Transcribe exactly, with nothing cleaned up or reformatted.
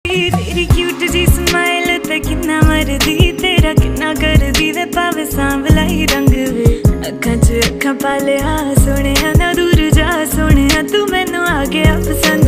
तेरी क्यूट जी स्माइल ते किन्ना मरदी तेरा किन्ना करदी वे पावे सांवला ही रंग वे अखां च अखां पा लिया सोहणिया ना दूर जा सोहणिया तू मैनू आ गया पसंद